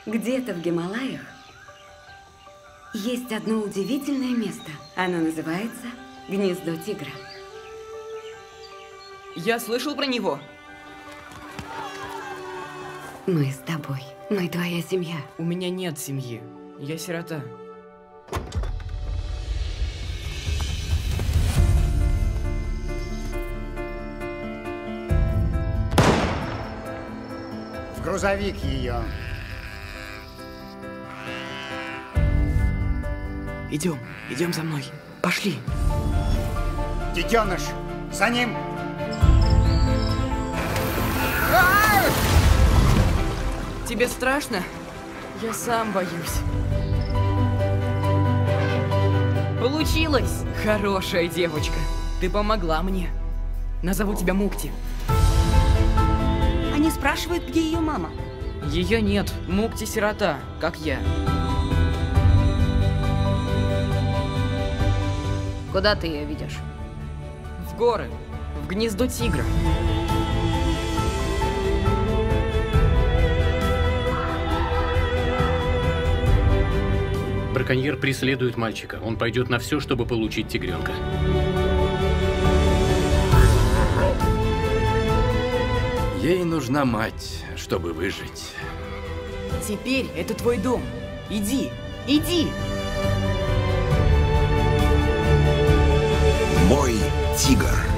Где-то в Гималаях есть одно удивительное место. Оно называется Гнездо Тигра. Я слышал про него. Мы с тобой. Мы твоя семья. У меня нет семьи. Я сирота. В грузовик ее. Идем за мной. Пошли. Детеныш, за ним. Тебе страшно? Я сам боюсь. Получилось! Хорошая девочка. Ты помогла мне. Назову тебя Мукти. Они спрашивают, где ее мама. Ее нет. Мукти сирота, как я. Куда ты ее ведешь? В горы. В гнездо тигра. Браконьер преследует мальчика. Он пойдет на все, чтобы получить тигренка. Ей нужна мать, чтобы выжить. Теперь это твой дом. Иди, иди! Мой тигр.